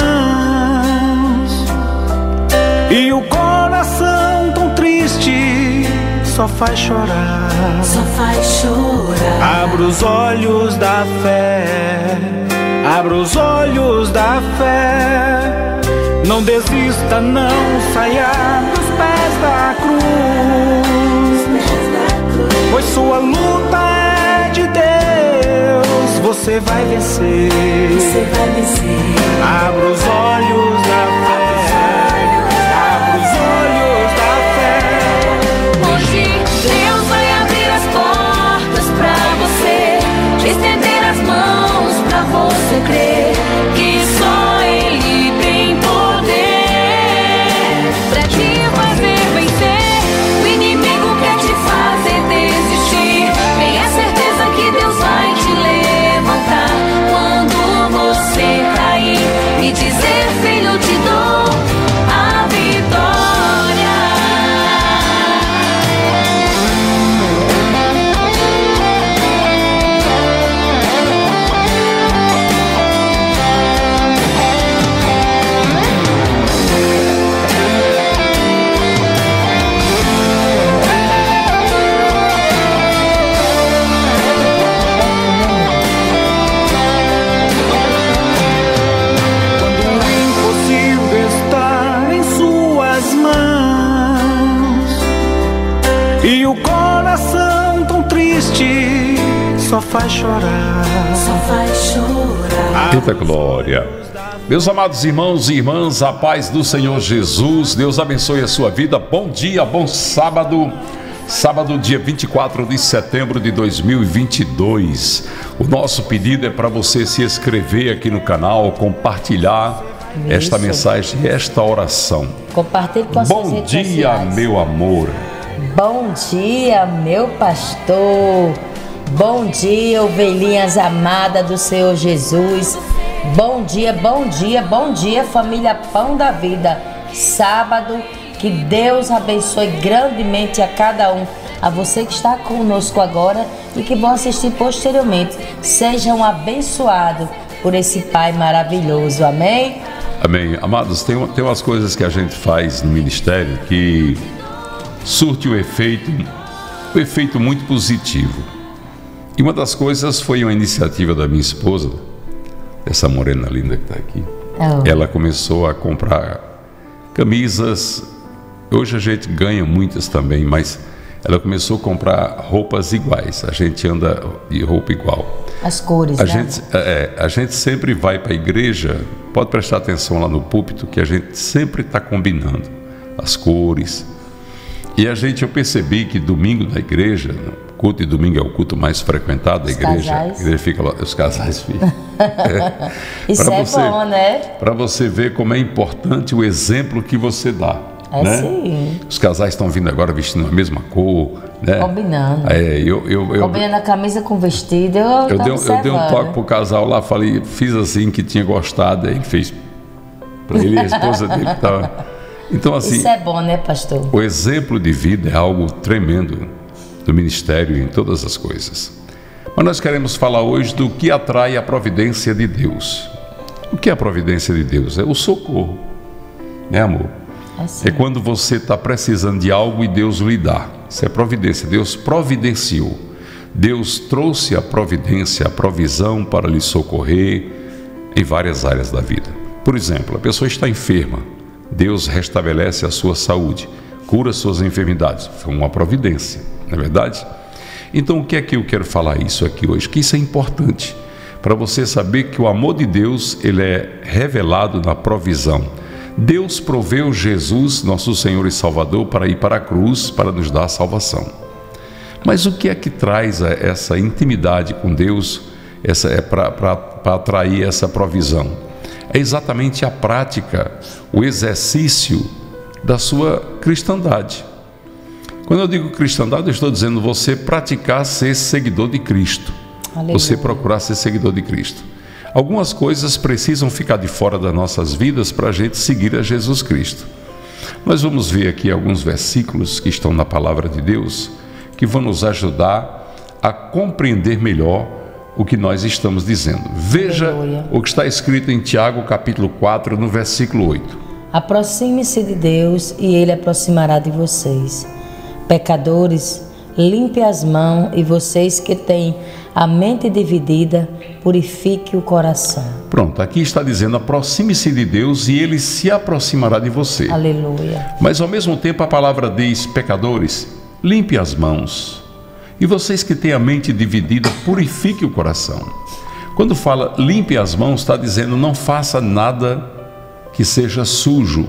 mãos e o coração tão triste só faz chorar. Só faz chorar. Abra os olhos da fé, abra os olhos da fé. Não desista, não saia dos pés da cruz, pois sua luta é de Deus. Você vai vencer. Você vai vencer. Abra os olhos da fé, abra os olhos da fé. Hoje Deus vai abrir as portas pra você, estender as mãos pra você crer que só Ele tem poder pra te fazer vencer. O inimigo quer te fazer desistir. Tenha certeza que Deus vai te levantar quando você cair e dizer: filho, te dou a vitória. Quando o impossível está em suas mãos e o coração tão triste só faz chorar. Só faz chorar. Eita glória! Meus amados irmãos e irmãs, a paz do Senhor Jesus, Deus abençoe a sua vida. Bom dia, bom sábado. Sábado, dia 24 de setembro de 2022. O nosso pedido é para você se inscrever aqui no canal, compartilhar esta mensagem, esta oração. Compartilhe com as suas Bom redes dia, sociais. meu amor. Bom dia, meu pastor. Bom dia, ovelhinhas amadas do Senhor Jesus. Bom dia, bom dia, bom dia, família Pão da Vida. Sábado, que Deus abençoe grandemente a cada um. A você que está conosco agora e que vão assistir posteriormente. Sejam abençoados por esse Pai maravilhoso. Amém? Amém. Amados, tem umas coisas que a gente faz no ministério que surte um efeito muito positivo. E uma das coisas foi uma iniciativa da minha esposa, essa morena linda que está aqui. Oh. Ela começou a comprar camisas. Hoje a gente ganha muitas também, mas ela começou a comprar roupas iguais. A gente anda de roupa igual. As cores, né? A gente sempre vai para a igreja, pode prestar atenção lá no púlpito, que a gente sempre está combinando as cores. E eu percebi que domingo na igreja, o culto de domingo é o culto mais frequentado da igreja. Casais. A igreja fica lá, os casais ficam. Isso é bom, né? Para você ver como é importante o exemplo que você dá. É né? sim. Os casais estão vindo agora vestindo a mesma cor, né? Combinando. Combinando a camisa com o vestido. Eu dei um toque pro casal lá, fiz assim que tinha gostado, aí ele fez para ele e a esposa dele que tava. Então, assim, isso é bom, né, pastor? O exemplo de vida é algo tremendo no ministério e em todas as coisas. Mas nós queremos falar hoje do que atrai a providência de Deus. O que é a providência de Deus? É o socorro, né, amor? É quando você está precisando de algo e Deus lhe dá. Isso é providência. Deus providenciou. Deus trouxe a providência, a provisão para lhe socorrer em várias áreas da vida. Por exemplo, a pessoa está enferma. Deus restabelece a sua saúde, cura suas enfermidades. Foi uma providência, não é verdade? Então, o que é que eu quero falar isso aqui hoje? Que isso é importante para você saber que o amor de Deus, ele é revelado na provisão. Deus proveu Jesus, nosso Senhor e Salvador, para ir para a cruz, para nos dar a salvação. Mas o que é que traz essa intimidade com Deus, para atrair essa provisão? É exatamente a prática, o exercício da sua cristandade. Quando eu digo cristandade, eu estou dizendo você praticar ser seguidor de Cristo. Aleluia. Você procurar ser seguidor de Cristo. Algumas coisas precisam ficar de fora das nossas vidas para a gente seguir a Jesus Cristo. Nós vamos ver aqui alguns versículos que estão na palavra de Deus, que vão nos ajudar a compreender melhor o que nós estamos dizendo. Veja Aleluia. o que está escrito em Tiago, capítulo 4, no versículo 8. Aproxime-se de Deus e Ele aproximará de vocês. Pecadores, limpe as mãos, e vocês que têm a mente dividida, purifique o coração. Pronto, aqui está dizendo: aproxime-se de Deus e Ele se aproximará de você. Aleluia. Mas ao mesmo tempo a palavra diz: pecadores, limpe as mãos. E vocês que têm a mente dividida, purifique o coração. Quando fala limpe as mãos, está dizendo: não faça nada que seja sujo.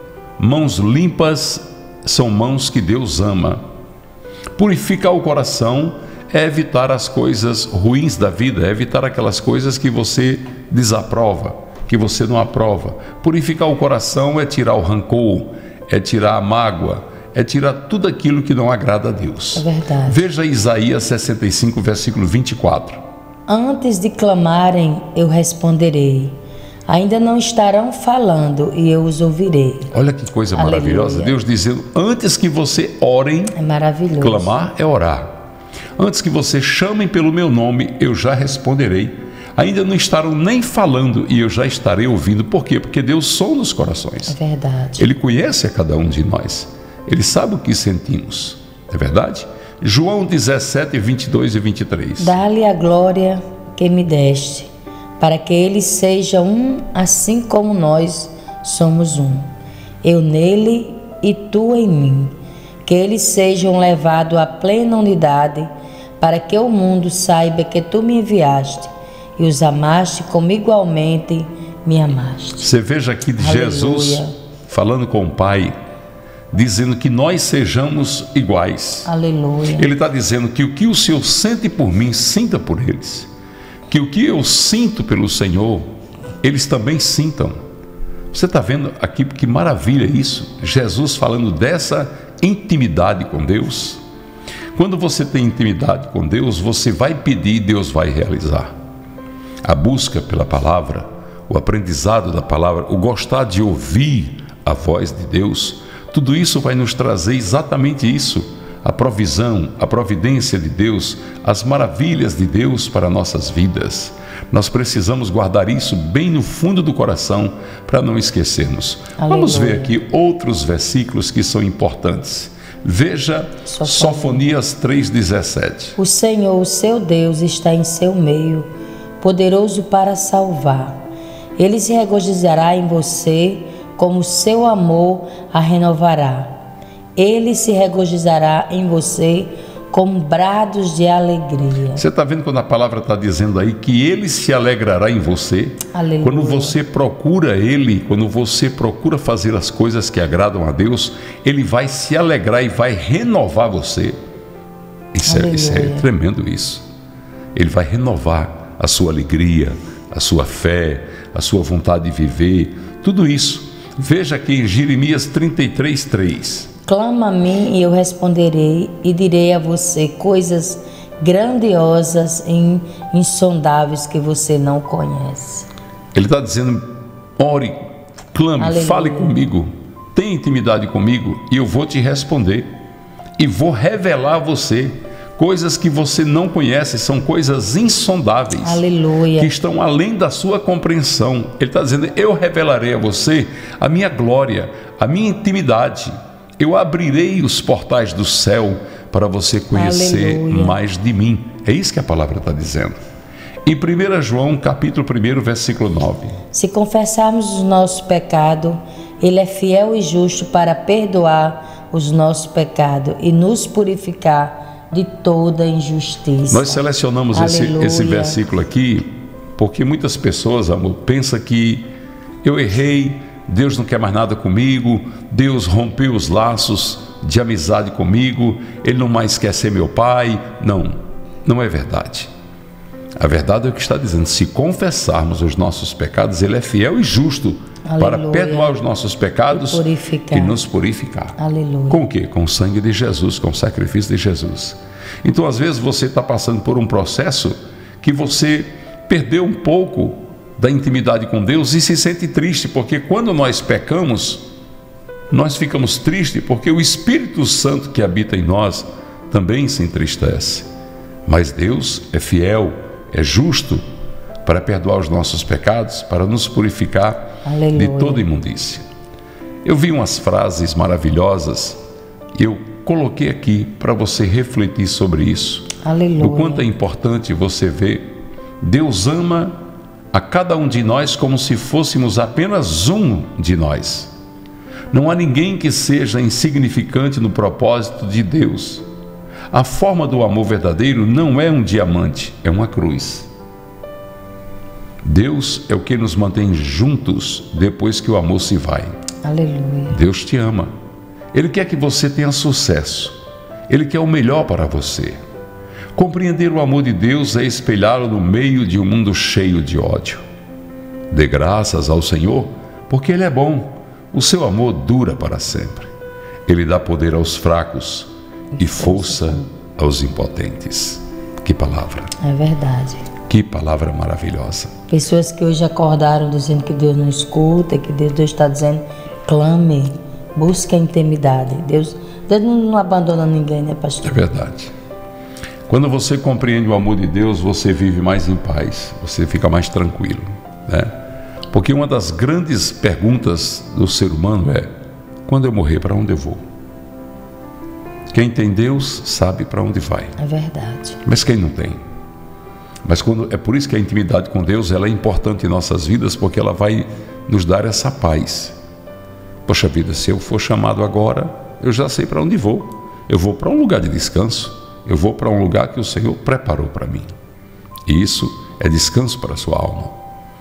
Mãos limpas são mãos que Deus ama. Purificar o coração é evitar as coisas ruins da vida, é evitar aquelas coisas que você desaprova, que você não aprova. Purificar o coração é tirar o rancor, é tirar a mágoa, é tirar tudo aquilo que não agrada a Deus. É verdade. Veja Isaías 65, versículo 24. Antes de clamarem, eu responderei. Ainda não estarão falando e eu os ouvirei. Olha que coisa Aleluia. maravilhosa. Deus dizendo: antes que você orem, É maravilhoso. clamar é orar. Antes que você chamem pelo meu nome, eu já responderei. Ainda não estarão nem falando e eu já estarei ouvindo. Por quê? Porque Deus sonda os corações. É verdade. Ele conhece a cada um de nós. Ele sabe o que sentimos. É verdade? João 17, 22 e 23. Dá-lhe a glória que me deste, para que eles sejam um, assim como nós somos um. Eu nele e tu em mim. Que eles sejam levados à plena unidade, para que o mundo saiba que tu me enviaste e os amaste como igualmente me amaste. Você veja aqui Aleluia. Jesus falando com o Pai, dizendo que nós sejamos iguais. Aleluia. Ele está dizendo que o que o Senhor sente por mim, sinta por eles. Que o que eu sinto pelo Senhor, eles também sintam. Você está vendo aqui que maravilha isso? Jesus falando dessa intimidade com Deus. Quando você tem intimidade com Deus, você vai pedir e Deus vai realizar. A busca pela palavra, o aprendizado da palavra, o gostar de ouvir a voz de Deus, tudo isso vai nos trazer exatamente isso: a provisão, a providência de Deus, as maravilhas de Deus para nossas vidas. Nós precisamos guardar isso bem no fundo do coração para não esquecermos. Aleluia. Vamos ver aqui outros versículos que são importantes. Veja Sofonias 3,17. O Senhor, o seu Deus, está em seu meio, poderoso para salvar. Ele se regozijará em você, como seu amor a renovará. Ele se regozijará em você com brados de alegria. Você está vendo quando a palavra está dizendo aí que Ele se alegrará em você? Aleluia. Quando você procura Ele, quando você procura fazer as coisas que agradam a Deus, Ele vai se alegrar e vai renovar você. Isso é tremendo isso. Ele vai renovar a sua alegria, a sua fé, a sua vontade de viver, tudo isso. Veja aqui em Jeremias 33:3. Clama a mim e eu responderei e direi a você coisas grandiosas e insondáveis que você não conhece. Ele está dizendo: ore, clame, Aleluia. fale comigo, tenha intimidade comigo e eu vou te responder. E vou revelar a você coisas que você não conhece, são coisas insondáveis. Aleluia. Que estão além da sua compreensão. Ele está dizendo: eu revelarei a você a minha glória, a minha intimidade. Eu abrirei os portais do céu para você conhecer Aleluia. mais de mim. É isso que a palavra está dizendo. Em 1 João, capítulo 1, versículo 9. Se confessarmos os nossos pecados, Ele é fiel e justo para perdoar os nossos pecados e nos purificar de toda injustiça. Nós selecionamos esse versículo aqui porque muitas pessoas, amor, pensam que eu errei, Deus não quer mais nada comigo, Deus rompeu os laços de amizade comigo, Ele não mais quer ser meu pai. Não, não é verdade. A verdade é o que está dizendo: se confessarmos os nossos pecados, Ele é fiel e justo para perdoar os nossos pecados e nos purificar. Aleluia. Com o quê? Com o sangue de Jesus, com o sacrifício de Jesus. Então, às vezes, você está passando por um processo que você perdeu um pouco da intimidade com Deus e se sente triste, porque quando nós pecamos, nós ficamos tristes, porque o Espírito Santo que habita em nós também se entristece. Mas Deus é fiel, é justo para perdoar os nossos pecados, para nos purificar Aleluia. de toda imundícia. Eu vi umas frases maravilhosas e eu coloquei aqui para você refletir sobre isso. Aleluia. O quanto é importante você ver, Deus ama a cada um de nós como se fôssemos apenas um de nós. Não há ninguém que seja insignificante no propósito de Deus. A forma do amor verdadeiro não é um diamante, é uma cruz. Deus é o que nos mantém juntos depois que o amor se vai. Aleluia. Deus te ama. Ele quer que você tenha sucesso. Ele quer o melhor para você. Compreender o amor de Deus é espelhá-lo no meio de um mundo cheio de ódio. Dê graças ao Senhor, porque Ele é bom. O seu amor dura para sempre. Ele dá poder aos fracos e força aos impotentes. Que palavra! É verdade. Que palavra maravilhosa. Pessoas que hoje acordaram dizendo que Deus não escuta, que Deus está dizendo, clame, busque a intimidade. Deus não abandona ninguém, né, pastor? É verdade. Quando você compreende o amor de Deus, você vive mais em paz, você fica mais tranquilo, né? Porque uma das grandes perguntas do ser humano é: quando eu morrer, para onde eu vou? Quem tem Deus sabe para onde vai. É verdade. Mas quem não tem? Mas é por isso que a intimidade com Deus ela é importante em nossas vidas, porque ela vai nos dar essa paz. Poxa vida, se eu for chamado agora, eu já sei para onde vou. Eu vou para um lugar de descanso. Eu vou para um lugar que o Senhor preparou para mim. E isso é descanso para a sua alma.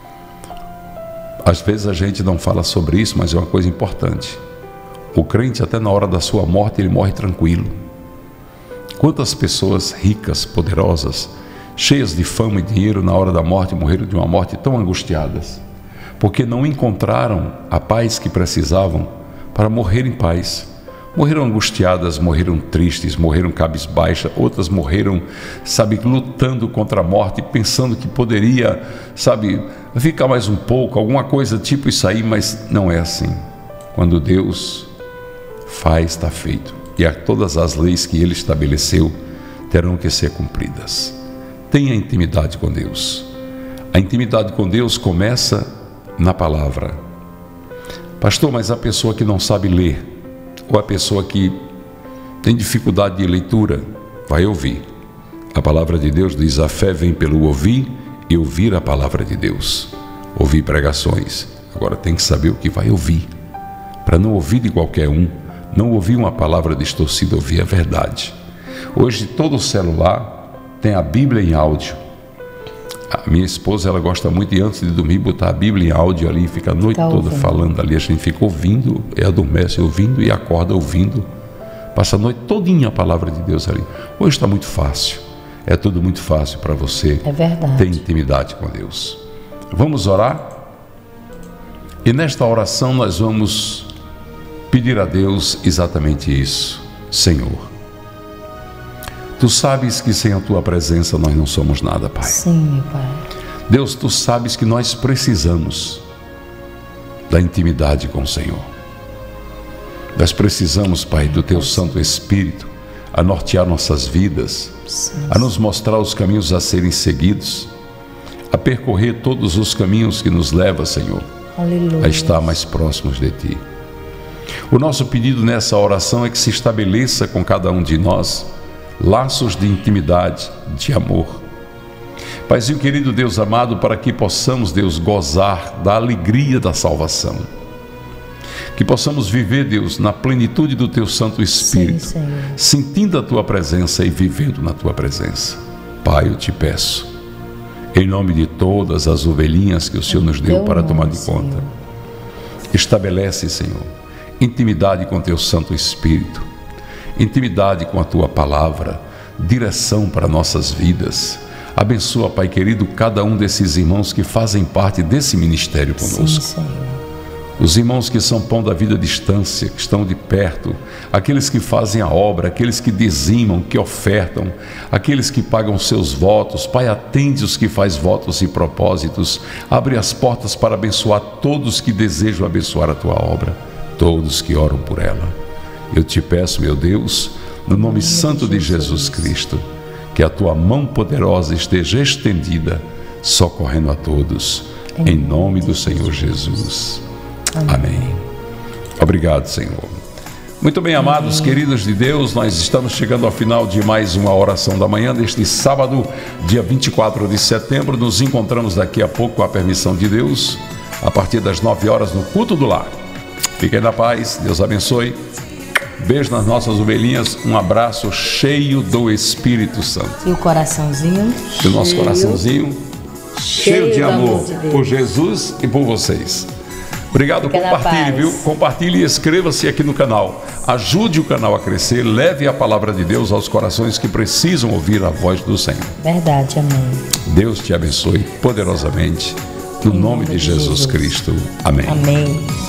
Às vezes a gente não fala sobre isso, mas é uma coisa importante. O crente, até na hora da sua morte, ele morre tranquilo. Quantas pessoas ricas, poderosas, cheias de fama e dinheiro, na hora da morte, morreram de uma morte tão angustiadas, porque não encontraram a paz que precisavam para morrer em paz. Morreram angustiadas, morreram tristes, morreram cabisbaixas, outras morreram, lutando contra a morte, pensando que poderia, ficar mais um pouco, alguma coisa tipo isso aí, mas não é assim. Quando Deus faz, está feito. E todas as leis que Ele estabeleceu terão que ser cumpridas. Tenha intimidade com Deus. A intimidade com Deus começa na palavra. Pastor, mas a pessoa que não sabe ler, ou a pessoa que tem dificuldade de leitura, vai ouvir. A palavra de Deus diz: a fé vem pelo ouvir e ouvir a palavra de Deus. Ouvir pregações. Agora tem que saber o que vai ouvir, para não ouvir de qualquer um, não ouvir uma palavra distorcida, ouvir a verdade. Hoje todo celular tem a Bíblia em áudio. A minha esposa, ela gosta muito de, antes de dormir, botar a Bíblia em áudio ali, fica a noite toda falando ali, a gente fica ouvindo, adormece ouvindo e acorda ouvindo, passa a noite todinha a palavra de Deus ali. Hoje está muito fácil, é tudo muito fácil para você ter intimidade com Deus. Vamos orar? E nesta oração nós vamos pedir a Deus exatamente isso. Senhor, Tu sabes que sem a Tua presença nós não somos nada, Pai. Sim, meu Pai. Deus, Tu sabes que nós precisamos da intimidade com o Senhor. Nós precisamos, Pai, do Teu Santo Espírito a nortear nossas vidas, a nos mostrar os caminhos a serem seguidos, a percorrer todos os caminhos que nos levam, Senhor, Aleluia, a estar mais próximos de Ti. O nosso pedido nessa oração é que se estabeleça com cada um de nós laços de intimidade, de amor. Paizinho querido, Deus amado, para que possamos, Deus, gozar da alegria da salvação. Que possamos viver, Deus, na plenitude do Teu Santo Espírito, sim, sentindo a Tua presença e vivendo na Tua presença. Pai, eu te peço, em nome de todas as ovelhinhas que o Senhor nos deu para tomar de conta, estabelece, Senhor, intimidade com Teu Santo Espírito, intimidade com a Tua palavra, direção para nossas vidas. Abençoa, Pai querido, cada um desses irmãos que fazem parte desse ministério conosco. Sim, Senhor. Os irmãos que são pão da vida à distância, que estão de perto, aqueles que fazem a obra, aqueles que dizimam, que ofertam, aqueles que pagam seus votos. Pai, atende os que faz votos e propósitos, abre as portas para abençoar todos que desejam abençoar a Tua obra, todos que oram por ela. Eu te peço, meu Deus, no nome santo de Jesus Cristo, que a tua mão poderosa esteja estendida, socorrendo a todos, em nome do Senhor Jesus. Amém. Obrigado, Senhor. Muito bem, amados, queridos de Deus, nós estamos chegando ao final de mais uma oração da manhã deste sábado, dia 24 de setembro. Nos encontramos daqui a pouco, com a permissão de Deus, a partir das 9 horas no culto do lar. Fiquem na paz, Deus abençoe. Beijo nas nossas ovelhinhas, um abraço cheio do Espírito Santo. E o coraçãozinho? E o nosso coraçãozinho cheio de amor por Jesus e por vocês. Obrigado, compartilhe, viu? Compartilhe e inscreva-se aqui no canal. Ajude o canal a crescer, leve a palavra de Deus aos corações que precisam ouvir a voz do Senhor. Verdade, amém. Deus te abençoe poderosamente, no nome de Jesus Cristo. Amém. Amém.